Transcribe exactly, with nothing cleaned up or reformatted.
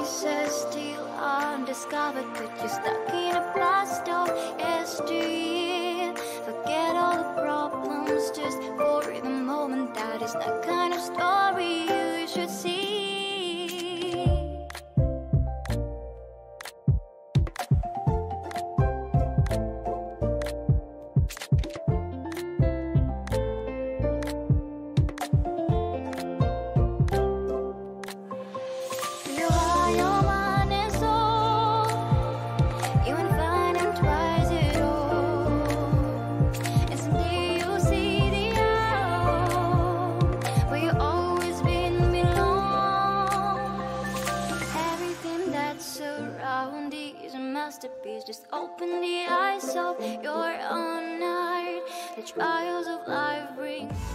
pieces still undiscovered, but you're stuck in a blast of yesteryear. Forget all the problems just for the moment. That is the kind of story you should see. Masterpiece, just open the eyes of your own heart. The trials of life bring